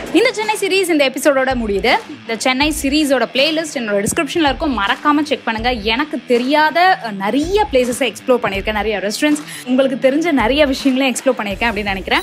இந்த சென்னை சீரீஸ் இந்த எபிசோடோட முடியுது. இந்த சென்னை சீரீஸோட பிளேலிஸ்ட் என்னோட டிஸ்கிரிப்ஷனில் இருக்கும், மறக்காமல் செக் பண்ணுங்கள். எனக்கு தெரியாத நிறைய பிளேசஸை எக்ஸ்ப்ளோர் பண்ணியிருக்கேன், நிறைய ரெஸ்டாரண்ட்ஸ், உங்களுக்கு தெரிஞ்ச நிறைய விஷயங்களையும் எக்ஸ்ப்ளோர் பண்ணியிருக்கேன் அப்படின்னு நினைக்கிறேன்.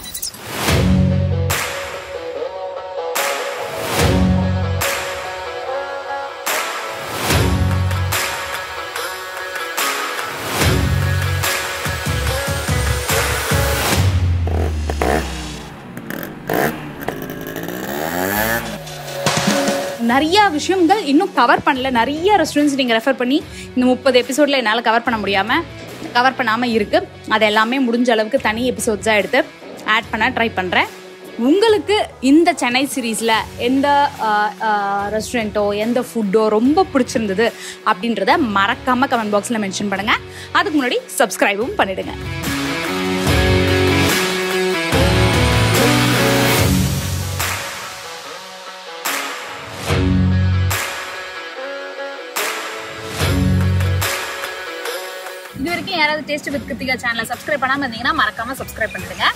நிறைய விஷயங்கள் இன்னும் கவர் பண்ணல, நிறைய ரெஸ்டாரண்ட்ஸ் நீங்கள் ரெஃபர் பண்ணி இந்த 30 எபிசோடில் என்னால் கவர் பண்ணாமல் இருக்குது. அது எல்லாமே முடிஞ்ச அளவுக்கு தனி எபிசோட்ஸாக எடுத்து ஆட் பண்ண ட்ரை பண்ணுறேன். உங்களுக்கு இந்த சென்னை சீரீஸில் எந்த ரெஸ்டாரண்ட்டோ எந்த ஃபுட்டோ ரொம்ப பிடிச்சிருந்தது அப்படின்றத மறக்காமல் கமெண்ட் பாக்ஸில் மென்ஷன் பண்ணுங்கள். அதுக்கு முன்னாடி சப்ஸ்கிரைபும் பண்ணிவிடுங்க. இது வரைக்கும் யாராவது டேஸ்ட் வித் கிருத்திகா சேனலை சப்ஸ்கிரைப் பண்ணாமல் இருந்தீங்கன்னா மறக்காமல் சப்ஸ்கிரைப் பண்ணிடுங்க.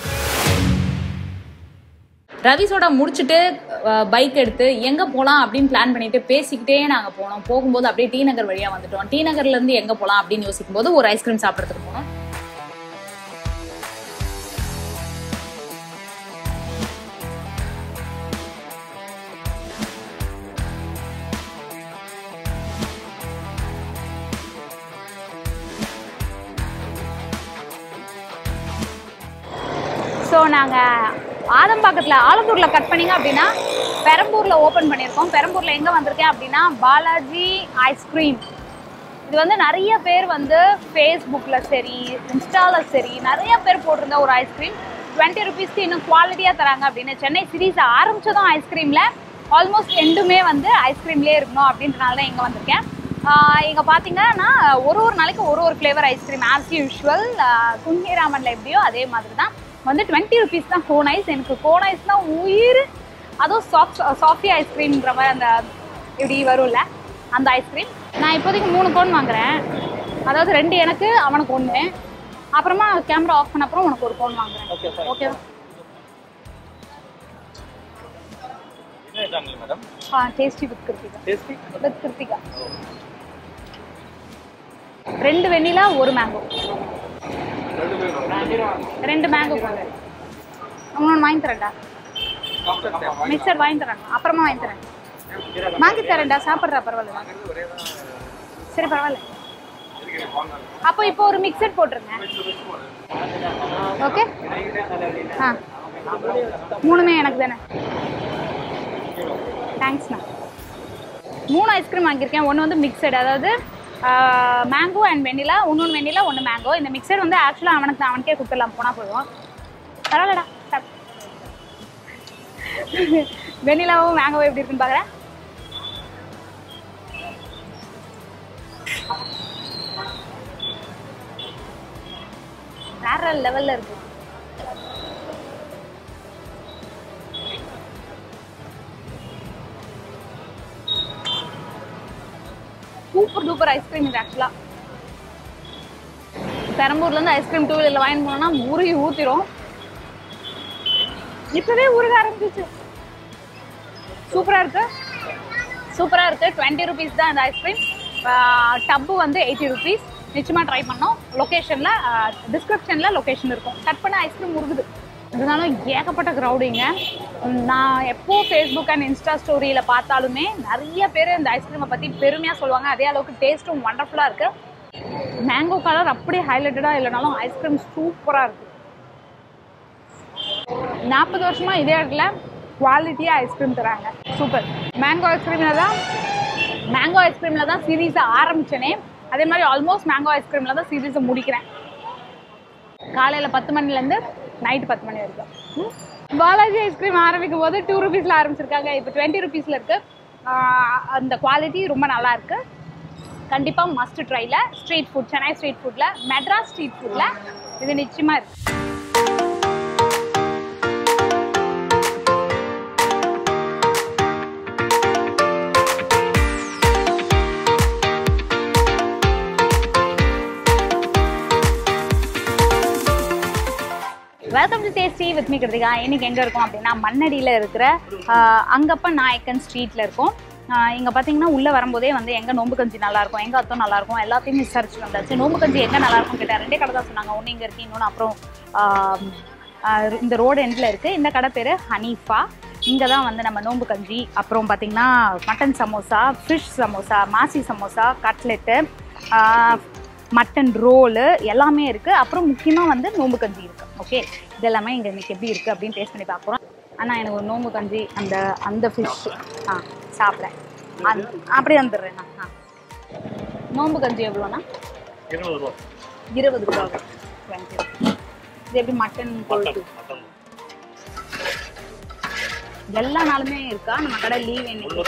ரவி சோடா முடிச்சுட்டு பைக் எடுத்து எங்கே போகலாம் அப்படின்னு பிளான் பண்ணிட்டு பேசிக்கிட்டே நாங்கள் போனோம். போகும்போது அப்படியே டி நகர் வழியாக வந்துட்டோம். டி நகர்லேருந்து எங்கே போகலாம் அப்படின்னு யோசிக்கும் போது ஒரு ஐஸ்கிரீம் சாப்பிட்றதுக்கு போனோம். ஸோ நாங்கள் ஆதம்பாக்கத்தில் ஆலந்தூரில் கட் பண்ணிங்க அப்படின்னா பெரம்பூரில் ஓப்பன் பண்ணியிருக்கோம். பெரம்பூரில் எங்கே வந்திருக்கேன் அப்படின்னா பாலாஜி ஐஸ்கிரீம். இது வந்து நிறைய பேர் வந்து ஃபேஸ்புக்கில் சரி இன்ஸ்டாவில் சரி நிறைய பேர் போட்டிருந்த ஒரு ஐஸ்கிரீம். 20 ருபீஸ்க்கு இன்னும் குவாலிட்டியாக தராங்க அப்படின்னு சென்னை சீரீஸ் ஆரம்பித்ததும் ஐஸ்கிரீமில் ஆல்மோஸ்ட் எண்டுமே வந்து ஐஸ்கிரீம்லேயே இருக்கணும் அப்படின்றனால தான் இங்கே வந்திருக்கேன். இங்கே பார்த்தீங்கன்னா ஒரு நாளைக்கு ஒரு ஃப்ளேவர் ஐஸ்கிரீம் ஆஸ் யூஷுவல். குஞ்சிராமனில் எப்படியோ அதே மாதிரி தான் வந்து 20 ருபீஸ் தான் கோன் ஐஸ். எனக்கு கோன் ஐஸ் தான் உயிர். அதுவும் சாஃப்டி ஐஸ்கிரீம்ன்ற மாதிரி அந்த இப்படி வரும்ல அந்த ஐஸ்கிரீம். நான் இப்போதைக்கு 3 கோன் வாங்குறேன். அதாவது 2 எனக்கு, அவனுக்கு 1. அப்புறமா கேமரா ஆஃப் பண்ண அப்புறம் உனக்கு ஒரு கோன் வாங்குறேன். ஓகேவா? Tasty with Kiruthika. 2 vanilla 1 mango. 2 mango போங்க. அவனோட வாங்கி தரேன்டா. மிக்சர் வாங்கி தரேன், அப்புறமா வாங்கி தரேன். வாங்கி தரேன்டா, சாப்பிட்றா. பரவாயில்ல, சரி பரவாயில்ல. அப்போ இப்போ ஒரு மிக்சர் போட்டுருங்க. ஓகே. 3மே எனக்கு தானே. தேங்க்ஸ்ண்ணா. 3 ஐஸ்கிரீம் வாங்கியிருக்கேன். ஒன்று வந்து மிக்சட், அதாவது மேங்கோ அண்ட் வெண்ணிலா. இன்னொன்று வெண்ணிலா, 1 மேங்கோ. இந்த மிக்சர் வந்து ஆக்சுவலாக அவனுக்கே கொடுத்துடலாம், போனால் போதும். பரவாயில்லடா. வெண்ணிலாவும் மேங்கோவும் எப்படி இருக்குன்னு பார்க்குறேன். வேற லெவலில் இருக்கு. சூப்பர் டூப்பர் ஐஸ்கிரீம் இது. ஆக்சுவலாக பெரம்பூர்லேருந்து ஐஸ்கிரீம் 2 வீலரில் வாங்கி போனோம்னா உருகி ஊற்றிடும். இப்போவே உருக ஆரம்பிச்சிச்சு. சூப்பராக இருக்குது. 20 ருபீஸ் தான் இந்த ஐஸ்கிரீம். டப்பு வந்து 80 ருபீஸ். நிச்சயமாக ட்ரை பண்ணோம். லொக்கேஷனில் டிஸ்கிரிப்ஷனில் லொக்கேஷன் இருக்கும். கட் பண்ண ஐஸ்கிரீம் உருகுது. இருந்தாலும் ஏகப்பட்ட க்ரௌடிங்க. நான் எப்போது ஃபேஸ்புக் அண்ட் இன்ஸ்டா ஸ்டோரியில் பார்த்தாலுமே நிறைய பேர் இந்த ஐஸ்கிரீமை பற்றி பெருமையாக சொல்லுவாங்க. அதே அளவுக்கு டேஸ்ட்டும் வண்டர்ஃபுல்லாக இருக்குது. மேங்கோ கலர் அப்படியே ஹைலைட்டடாக இல்லைனாலும் ஐஸ்கிரீம் சூப்பராக இருக்குது. 40 வருஷமாக இதே இடத்துல குவாலிட்டியாக ஐஸ்கிரீம் தராங்க. சூப்பர். மேங்கோ ஐஸ்கிரீமில் தான் சீரீஸை ஆரம்பித்தேனே. அதே மாதிரி ஆல்மோஸ்ட் மேங்கோ ஐஸ்கிரீமில் தான் சீரீஸை முடிக்கிறேன். காலையில் 10 மணிலேருந்து நைட்டு 10 மணி வரைக்கும். பாலாஜி ஐஸ்கிரீம் ஆரம்பிக்கும் போது 2 ருபீஸில் ஆரம்பிச்சிருக்காங்க. இப்போ 20 ருபீஸில் இருக்குது. அந்த குவாலிட்டி ரொம்ப நல்லா இருக்குது. கண்டிப்பாக மஸ்ட் ட்ரைல. ஸ்ட்ரீட் ஃபுட், சென்னை ஸ்ட்ரீட் ஃபுட்டில், மெட்ராஸ் ஸ்ட்ரீட் ஃபுட்டில் இது நிச்சயமாக இருக்குது. Welcome to tasty with me Kiruthika. இன்னைக்கு எங்கே இருக்கோம் அப்படின்னா மண்ணடியில் இருக்கிற அங்கப்பன் நாயக்கன் ஸ்ட்ரீட்டில் இருக்கோம். இங்கே பார்த்தீங்கன்னா உள்ளே வரும்போதே வந்து எங்கே நோம்பு கஞ்சி நல்லாயிருக்கும், எங்கே அத்தோ நல்லாயிருக்கும் எல்லாத்தையும் விசாரிச்சு வந்தாச்சு. நோம்பு கஞ்சி எங்கே நல்லாயிருக்கும் கேட்டால் ரெண்டே கடை தான் சொன்னாங்க. ஒன்று இங்கே இருக்குது, இன்னொன்று அப்புறம் இந்த ரோடு எண்டில் இருக்குது. இந்த கடை பேர் ஹனீஃபா. இங்கே தான் வந்து நம்ம நோம்பு கஞ்சி, அப்புறம் பார்த்திங்கன்னா மட்டன் சமோசா, ஃபிஷ் சமோசா, மாசி சமோசா, கட்லெட்டு, மட்டன் ரோலு எல்லாமே இருக்குது. அப்புறம் முக்கியமாக வந்து நோம்பு கஞ்சி இருக்குது. ஓகே, இதெல்லாமே இங்கே இன்றைக்கி எப்படி இருக்குது அப்படின்னு டேஸ்ட் பண்ணி பார்க்குறோம். ஆனால் எனக்கு ஒரு நோம்பு கஞ்சி அந்த ஃபிஷ் சாப்பிட்றேன், அப்படியே வந்துடுறேண்ணா. நோம்பு கஞ்சி எவ்வளோண்ணா? 20 ரூபா. 20 ரூபா. தேங்க்யூ. இது எப்படி மட்டன் கொழுப்பு எல்லா நாளுமே இருக்கா? நம்ம கடை லீவ்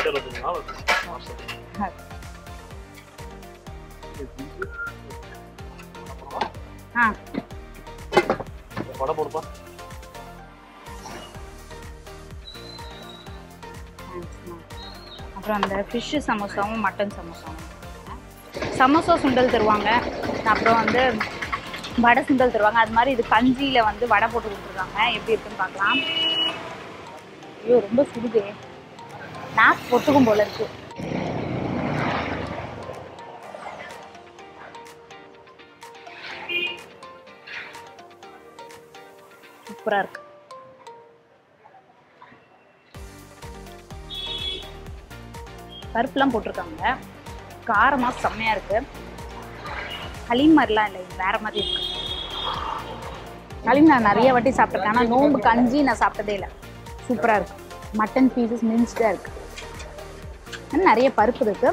அப்புறம் அந்த ஃபிஷ் சமோசாவும் மட்டன் சமோசாவும். சமோசா சுண்டல் தருவாங்க, அப்புறம் வந்து வடை சுண்டல் தருவாங்க. அது மாதிரி இது கஞ்சியில் வந்து வடை போட்டு கொடுத்துருக்காங்க. எப்படி இருக்குன்னு பார்க்கலாம். ஐயோ ரொம்ப சுடுதே, நாக்கு பொத்துக்கும் போல இருக்கு. சூப்பரா இருக்கு. பருப்புலாம் போட்டிருக்காங்க, காரமா செம்மையா இருக்கு. ஹலீம் மாதிரிலாம் இல்லை, வேற மாதிரி இருக்கு. ஹலீம் நான் நிறைய வாட்டி சாப்பிட்ருக்கேன், ஆனால் நோம்பு கஞ்சி நான் சாப்பிட்டதே இல்லை. சூப்பராக இருக்கு. மட்டன் பீசஸ் மின்ஸ்டாக இருக்கு, நிறைய பருப்பு இருக்கு.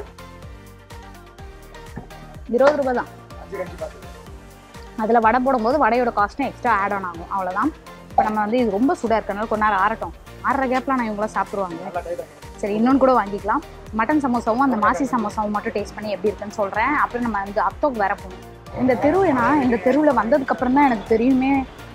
20 ரூபா தான். அதில் வடை போடும்போது வடையோட காஸ்ட்டும் எக்ஸ்ட்ரா ஆட் ஆன் ஆகும், அவ்வளோதான். இப்போ நம்ம வந்து இது ரொம்ப சூடாக இருக்கனால கொஞ்ச நேரம் ஆறட்டும். ஆறுற கேப்லாம் நான் இவங்களாம் சாப்பிடுவாங்க. சரி, இன்னொன்று கூட வாங்கிக்கலாம். மட்டன் சமோசாவும் அந்த மாசி சமோசாவும் மட்டும் டேஸ்ட் பண்ணி எப்படி இருக்குன்னு சொல்கிறேன். அப்புறம் நம்ம இந்த அத்தோக்கு வேற போகணும். இந்த தெரு ஏன்னா இந்த தெருவில் வந்ததுக்கப்புறம் தான் எனக்கு தெரியுமே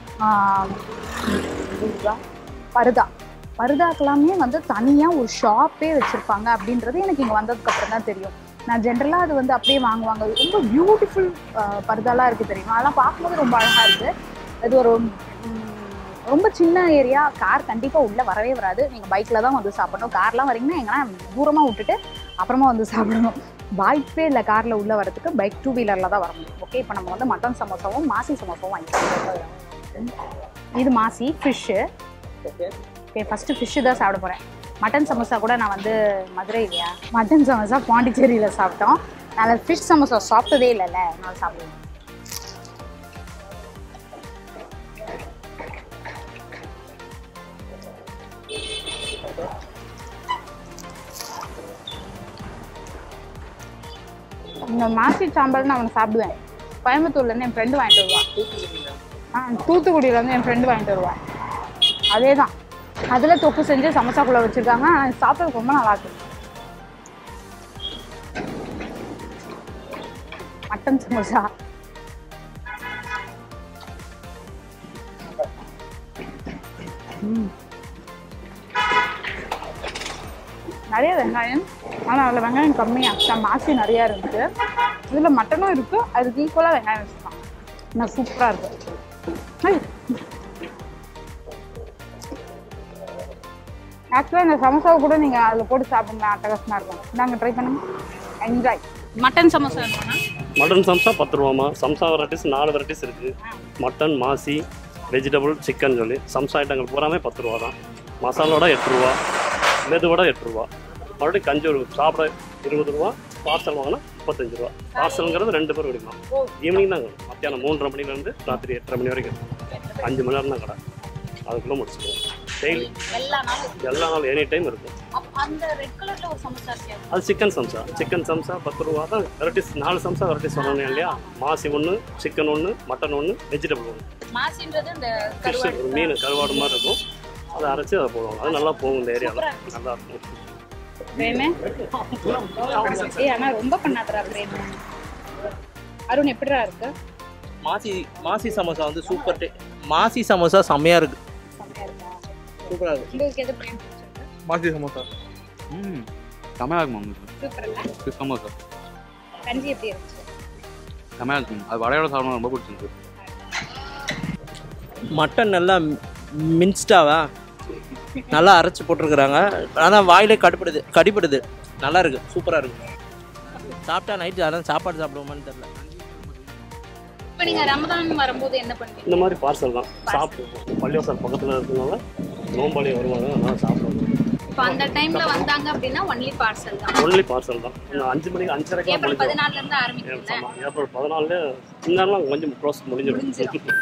பருதாக்கெல்லாமே வந்து தனியாக ஒரு ஷாப்பே வச்சுருப்பாங்க அப்படின்றது எனக்கு இங்கே வந்ததுக்கப்புறம் தான் தெரியும். நான் ஜென்ரலாக அது வந்து அப்படியே வாங்குவாங்க. ரொம்ப பியூட்டிஃபுல் பருதாலாம் இருக்குது தெரியுமா, அதெல்லாம் பார்க்கும்போது ரொம்ப அழகாக இருக்குது. அது ஒரு ரொம்ப சின்ன ஏரியா, கார் கண்டிப்பாக உள்ளே வரவே வராது. நீங்கள் பைக்கில் தான் வந்து சாப்பிடணும். கார்லாம் வரீங்கன்னா எங்கன்னா தூரமாக விட்டுட்டு அப்புறமா வந்து சாப்பிடணும். வாய்ப்பே இல்லை காரில் உள்ளே வரதுக்கு. பைக் 2 வீலரில் தான் வரணும். ஓகே, இப்போ நம்ம வந்து மட்டன் சமோசாவும் மாசி சமோசாவும் வாங்கிக்கலாம். இது மாசி ஃபிஷ்ஷு. ஓகே, ஃபஸ்ட்டு ஃபிஷ்ஷு தான் சாப்பிட போகிறேன். மட்டன் சமோசா கூட நான் வந்து மதுரை இல்லையா, மட்டன் சமோசா பாண்டிச்சேரியில் சாப்பிட்டோம். நான் ஃபிஷ் சமோசா சாப்பிட்டதே இல்லைல்ல, நான் சாப்பிடுவேன். இந்த மாசி சாம்பல் நான் அவனை சாப்பிடுவேன். கோயம்புத்தூர்லேருந்து என் ஃப்ரெண்டு வாங்கிட்டு வருவான். தூத்துக்குடியிலேருந்து என் ஃப்ரெண்டு வாங்கிட்டு வருவான். அதே தான், அதில் தொக்கு செஞ்சு சமோசாக்குள்ளே வச்சுருக்காங்க. ஆனால் சாப்பிட்றதுக்கு ரொம்ப நல்லா இருக்கு. மட்டன் சமோசா நிறைய வெங்காயம், ஆனால் அதில் வெங்காயம் கம்மியாக, மாசி நிறையா இருந்துச்சு. இதில் மட்டனும் இருக்குது, அதுக்கு ஈக்குவலாக வெங்காயம் வச்சுருக்காங்க. இன்னும் சூப்பராக இருக்குது. ஆக்சுவலாக இந்த சமோசாவை கூட நீங்கள் அதில் போட்டு சாப்பிடுங்க, அட்டகாசமாக இருக்கும். நாங்கள் ட்ரை பண்ணுங்க, என்ஜாய். மட்டன் சமோசா இருக்குன்னா மட்டன் சம்சா 10 ரூபாமா. சம்சா வெரைட்டிஸ் 4 வெரைட்டிஸ் இருக்குது. மட்டன், மாசி, வெஜிடபிள், சிக்கன் சொல்லி சம்சா ஐட்டங்கள் பூராமே 10 ரூபா தான். மசாலோட 8 ரூபா, மெதுவோட 8 ரூபா. மறுபடியும் கஞ்சி ஒரு சாப்பிட 20 ரூபா. பார்சல் வாங்கினா 35 ரூபா. பார்சலுங்கிறது 2 பேர் குடிக்கலாம். ஈவினிங் தான், மத்தியானம் 3:30 மணிலேருந்து ராத்திரி 8:30 மணி வரைக்கும் 5 மணி நேரம் தான் கடை. அதுக்குள்ளே முடிச்சுக்குவோம். டெய்லி எல்லா நாளும் எனி டைம் இருக்கும். அது சிக்கன் சம்சா. சிக்கன் சம்சா 10 ரூபா தான். வெரைட்டிஸ் 4 சம்சா வெரைட்டிஸ் சொன்னேன் இல்லையா. மாசி 1, சிக்கன் 1, மட்டன் 1, வெஜிடபிள் 1. ஃபிஷ் மீன் கருவாடு மாதிரி இருக்கும், அதை அரைச்சி அதை போடுவாங்க. அது நல்லா போகும் இந்த ஏரியாவில், நல்லா இருக்கும். ரொம்ப பண்ணாதரா அருண், எப்படிடா இருக்கு? மாசி சமோசா வந்து சூப்பர். மாசி சமோசா செம்மையா இருக்கு, சூப்பரா இருக்கு. உங்களுக்கு எது பிடிச்சிருக்கு? மாசி சமோசா செம்மையா இருக்கும் உங்களுக்கு. ஃபிஷ் சமோசா கஞ்சி எப்படி இருந்துச்சு? செம்மையா இருக்கும். அது வடையோட சாப்பிட ரொம்ப பிடிச்சிருக்கு. மட்டன் நல்லா மின்ஸ்டாவா நல்லா அரைச்சி போட்டிருக்கிறாங்க. ஆனால் வாயிலே கடிப்படுது. நல்லா இருக்கு, சூப்பராக இருக்கு. சாப்பிட்டா நைட்டு அதான் சாப்பாடு சாப்பிடுவோமான்னு தெரியல. இப்போ நீங்கள் ரமதான் வரும்போது என்ன பண்ணுவீங்க? இந்த மாதிரி பார்சல் தான் சாப்பிடுவோம். பள்ளிவாசல் பக்கத்தில் இருக்கிறதுனால நோம்பாளி வருவாங்க, அதனால் சாப்பிடுவோம். இப்போ அந்த டைம்ல வந்தாங்க அப்படின்னா ஒன்லி பார்சல் தான். 5 மணிக்கு 5:30க்கு ஏப்ரல் 14ல இருந்து ஆரம்பிக்குங்க. ஏப்ரல் 14ல இன்னும் கொஞ்சம் ப்ராசஸ் முடிஞ்சிடும்.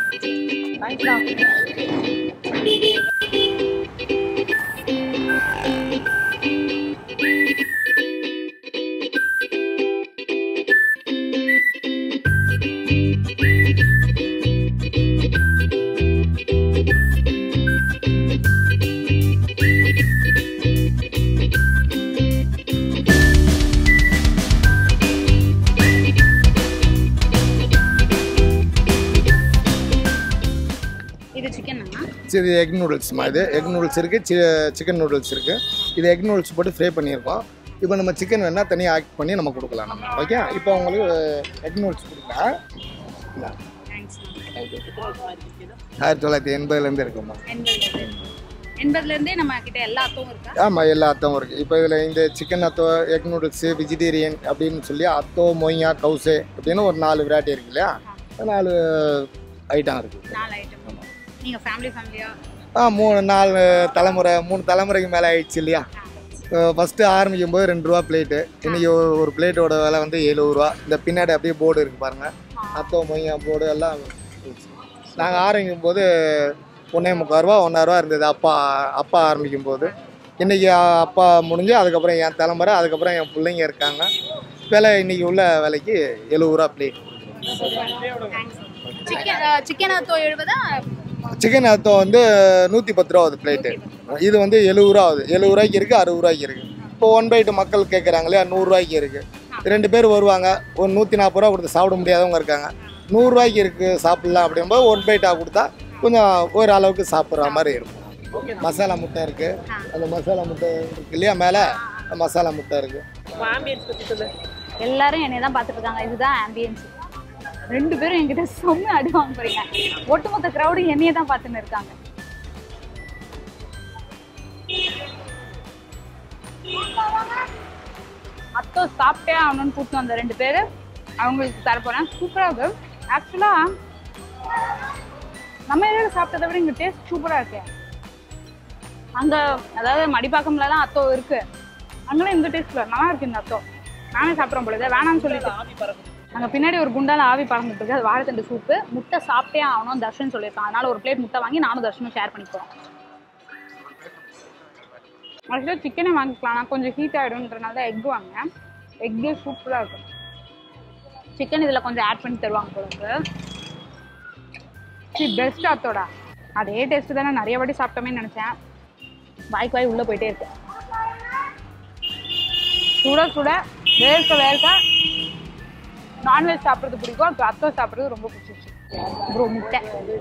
இது எக் நூடுல்ஸ்மா. இது எக் நூடுல்ஸ் இருக்குது, சிக்கன் நூடுல்ஸ் இருக்குது. இது எக் நூடுல்ஸ் போட்டு ஃப்ரை பண்ணியிருக்கோம். இப்போ நம்ம சிக்கன் வேணால் தனியாக ஆக்ட் பண்ணி நம்ம கொடுக்கலாம் நம்ம. ஓகே, இப்போ உங்களுக்கு எக் நூடுல்ஸ் கொடுக்கலாம். 1980லேருந்து இருக்குமா? 80லேருந்தே நம்ம கிட்ட எல்லா அத்தவும் இருக்கு. ஆமாம், எல்லா அத்தவும் இருக்குது. இப்போ இதில் இந்த சிக்கன் அத்தோ, எக் நூடுல்ஸு, வெஜிடேரியன் அப்படின்னு சொல்லி அத்தோ, மொய்யா, கவுசு அப்படின்னு ஒரு 4 வெரைட்டி இருக்கு இல்லையா? 4 ஐட்டம் இருக்குது. 4 ஐட்டம். நீங்கள் ஃபேமிலியா? 3 தலைமுறைக்கு மேலே ஆயிடுச்சு இல்லையா? ஃபஸ்ட்டு ஆரம்பிக்கும் போது 2 ரூபா பிளேட்டு. இன்றைக்கி ஒரு பிளேட்டோட விலை வந்து 70 ரூபா. இந்த பின்னாடி அப்படியே போர்டு இருக்குது பாருங்கள், அத்தோ மொய்யா போர்டு எல்லாம். நாங்கள் ஆரம்பிக்கும் போது 1.25 ரூபா 1.5 ரூபா இருந்தது அப்பா ஆரம்பிக்கும் போது. இன்றைக்கி அப்பா முடிஞ்சு அதுக்கப்புறம் என் தலைமுறை, அதுக்கப்புறம் என் பிள்ளைங்க இருக்காங்க. விலை இன்றைக்கி உள்ள விலைக்கு 70 ரூபா பிளேட். சிக்கன் அத்தோ 70. சிக்கன் அத்தோ வந்து 110 ரூபா ஆகுது பிளேட்டு. இது வந்து 70 ரூபா ஆகுது. 70 ரூபாய்க்கு இருக்குது, 60 ரூபாய்க்கு இருக்குது. இப்போ 1 பைட்டு மக்கள் கேட்குறாங்க இல்லையா? 100 ரூபாய்க்கு இருக்குது. 2 பேர் வருவாங்க, ஒரு 140 ரூபா கொடுத்து சாப்பிட முடியாதவங்க இருக்காங்க. 100 ரூபாய்க்கு இருக்குது சாப்பிட்லாம் அப்படிங்கும்போது 1 பைட்டாக கொடுத்தா கொஞ்சம் ஒரு அளவுக்கு சாப்பிட்ற மாதிரி இருக்கும். மசாலா முட்டை இருக்குது, அந்த மசாலா முட்டை இருக்குது இல்லையா? மேலே மசாலா முட்டை இருக்குது. எல்லாரும் என்னை தான் பார்த்துட்டு இருக்காங்க. இதுதான் ஆம்பியன்ஸ். 2 பேரும் என்கிட்ட செம்ம அடி வாங்க போறீங்க. ஒட்டுமொத்த கிரௌடும் என்னையே தான் பார்த்துன்னு இருக்காங்க. அத்தோ சாப்பிட்டே ஆகணும்னு கூப்பிட்டு வந்த 2 பேர் அவங்களுக்கு தரப்போறேன். சூப்பராக இருக்கு. ஆக்சுவலாக நம்ம ஏரியாவில் சாப்பிட்டதை விட இங்கே டேஸ்ட் சூப்பராக இருக்கு. அங்கே அதாவது மடிப்பாக்கம்ல தான் அத்தோ இருக்கு, அங்கெல்லாம் இந்த டேஸ்ட்ல நல்லா இருக்கு இந்த அத்தோ. நானே சாப்பிட்றோம் பொழுது வேணாம்னு சொல்லிட்டு அங்கே பின்னாடி ஒரு குண்டால ஆவி பறந்துட்டு இருக்கு. அது வாழைத்தண்டு சூப்பு. முட்டை சாப்பிட்டே ஆகணும் தர்ஷன் சொல்லியிருக்கான். அதனால ஒரு பிளேட் முட்டை வாங்கி நானும் தர்ஷனும் ஷேர் பண்ணிப்போம். ஆக்சுவலாக சிக்கனே வாங்கிக்கலாம், நான் கொஞ்சம் ஹீட் ஆகிடும்ன்றனால தான் எக் வாங்கினேன். எக்கே சூப்பராக இருக்கும். சிக்கன் இதில் கொஞ்சம் ஆட் பண்ணி தருவாங்க போல. பெஸ்ட் அத்தோடா. அதே டேஸ்ட்டு தானே நிறைய வாட்டி சாப்பிட்டோமே நினச்சேன். வாய் உள்ளே போயிட்டே இருக்கு. சுட வேர்க்க நான்வெஜ் சாப்பிட்றது பிடிக்கும். அப்போ அத்தோ சாப்பிட்றது ரொம்ப பிடிச்சிருச்சு. ப்ரோ முட்டை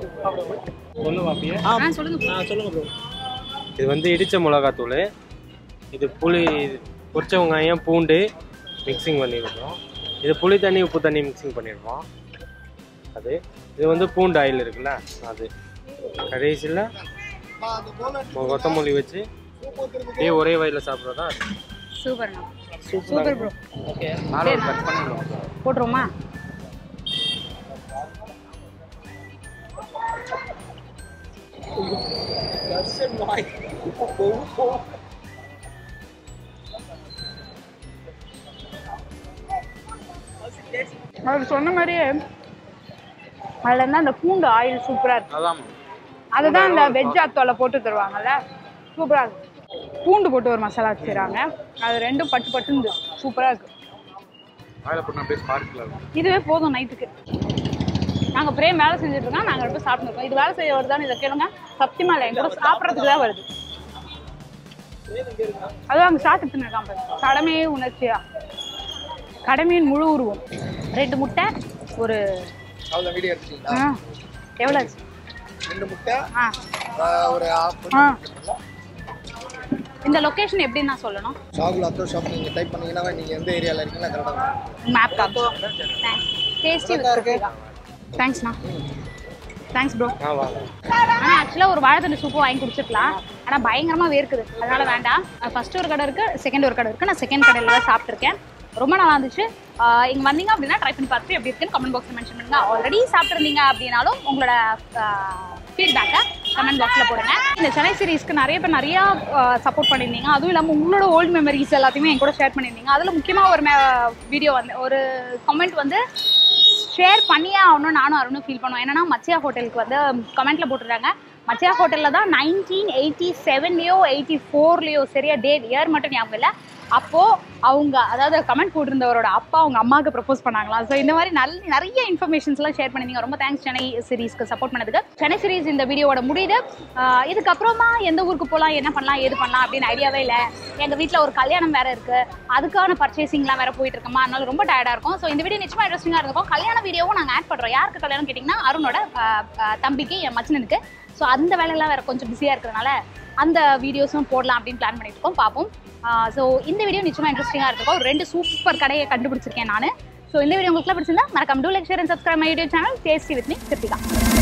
சொல்லுங்க ப்ரோ. இது வந்து இடித்த மிளகாத்தூள், இது புளி, பொரிச்ச வெங்காயம், பூண்டு மிக்சிங் பண்ணியிருக்கோம். இது புளி தண்ணி உப்பு தண்ணி மிக்சிங் பண்ணியிருக்கோம். இது வந்து பூண்டு ஆயில் இருக்குல்ல, அது கடைசியில் கொத்தமல்லி வச்சு அப்படியே ஒரே வயலில் சாப்பிட்றதா. சூப்பர்ண்ணா, சூப்பர் ப்ரோ. ஓகே, கட் பண்ணிடுவோம். போட்டுருவோமா? அவர் சொன்ன மாதிரியே அதில் இருந்தால் அந்த பூண்டு ஆயில் சூப்பராக இருக்கு. அதுதான் அந்த வெஜ் அத்தோல போட்டு தருவாங்கல்ல, சூப்பராக இருக்கு. பூண்டு போட்டு ஒரு மசாலா வச்சுறாங்க, அது ரெண்டும் பட்டு பட்டுந்து சூப்பராக இருக்கு. இதுவே போதும் நைட்டுக்கு. நாங்கள் பிரே வேலை செஞ்சுட்டு இருக்கோம், நாங்கள் போய் சாப்பிட்டுருக்கோம். இது வேலை செய்ய வருதான்னு இதை கேளுங்க. சத்தியமா இல்லை, எங்க கூட சாப்பிட்றதுக்கு தான் வருது. அதுவும் அங்கே ஸ்டார்ட் எடுத்துன்னு இருக்கான் பாரு. கடமையே உணர்ச்சியா, கடமையின் முழு உருவம். 2 முட்டை ஒரு எவ்வளோ 2 முட்டை ஒரு இந்த லொகேஷன் எப்படி நான் சொல்லணும்? ஷாகுல் அத்தோ ஷாப் நீங்கள் டைப் பண்ணீங்கன்னா நீங்கள் எந்த ஏரியாவில் இருக்கீங்களா கரெக்டாக மேப் காட்டும். டேஸ்டி இருக்கு. தேங்க்ஸ்ண்ணா. Thanks bro. வாங்க. ஆனால் ஆக்சுவலாக ஒரு வாழைத்தண்டு சூப்பு வாங்கி குடிச்சிருக்கலாம், ஆனால் பயங்கரமாக வேர்க்குது, அதனால வேண்டாம். ஃபர்ஸ்ட் ஒரு கடை இருக்குது, செகண்ட் ஒரு கடை இருக்குது. நான் செகண்ட் கடையில் தான் சாப்பிட்ருக்கேன், ரொம்ப நல்லா இருந்துச்சு. இங்கே வந்தீங்க அப்படின்னா ட்ரை பண்ணி பார்த்துட்டு எப்படி இருக்குன்னு கமெண்ட் பாக்ஸில் மென்ஷன் பண்ணுங்க. ஆல்ரெடி சாப்பிட்ருந்தீங்க அப்படின்னாலும் உங்களோட ஃபீட்பேக்கை கமெண்ட் பாக்ஸில் போடுங்க. இந்த சென்னை சீரீஸ்க்கு நிறைய பேர் நிறையா சப்போர்ட் பண்ணியிருந்தீங்க. அதுவும் இல்லாமல் உங்களோட ஓல்டு மெமரிஸ் எல்லாத்தையுமே என் கூட ஷேர் பண்ணியிருந்தீங்க. அதில் முக்கியமாக ஒரு வீடியோ வந்து ஒரு கமெண்ட் வந்து ஷேர் பண்ணியே ஆகணும் நானும் அருணும் ஃபீல் பண்ணுவோம். என்னன்னா மச்சியா ஹோட்டலுக்கு வந்து கமெண்ட்டில் போட்டுருக்காங்க. மச்சியா ஹோட்டலில் தான் 1987லையோ 84லையோ சரியா டேட் இயர் மட்டும் ஞாபகம் இல்லை. அப்போது அவங்க அதாவது கமெண்ட் போட்டிருந்தவரோட அப்பா அவங்க அம்மாவுக்கு ப்ரப்போஸ் பண்ணாங்களாம். ஸோ இந்த மாதிரி நிறைய இன்ஃபர்மேஷன்ஸ்லாம் ஷேர் பண்ணிங்க. ரொம்ப தேங்க்ஸ் சென்னை சீரீஸ்க்கு சப்போர்ட் பண்ணதுக்கு. சென்னை சீரீஸ் இந்த வீடியோட முடியுது. இதுக்கப்புறமா எந்த ஊருக்கு போகலாம், என்ன பண்ணலாம், ஏது பண்ணலாம் அப்படின்னு ஐடியாவே இல்லை. எங்கள் வீட்டில் ஒரு கல்யாணம் வேறு இருக்குது, அதுக்கான பர்ச்சேசிங்லாம் வேறு போயிட்டு இருக்கோமா, அதனால ரொம்ப டயர்டாக இருக்கும். ஸோ இந்த வீடியோ நிச்சயமாக இன்ட்ரெஸ்டிங்காக இருக்கும். கல்யாண வீடியோவும் நாங்கள் ஆட் பண்ணுறோம். யாருக்கு கல்யாணம் கேட்டிங்கன்னா அருணோட தம்பிக்கு, என் மச்சனுக்கு. ஸோ அந்த வேலையெல்லாம் வேறு கொஞ்சம் பிஸியாக இருக்கிறதுனால அந்த வீடியோஸும் போடலாம் அப்படின்னு பிளான் பண்ணிட்டு இருக்கோம், பார்ப்போம். ஸோ இந்த வீடியோ நிச்சயமாக இன்ட்ரெஸ்டிங்காக இருக்கும். 2 சூப்பர் கடையை கண்டுபிடிச்சிருக்கேன் நான். ஸோ இந்த வீடியோ உங்களுக்கு பிடிச்சிருந்தா மறக்காம do like share and subscribe my YouTube channel tasty with me Kiruthika.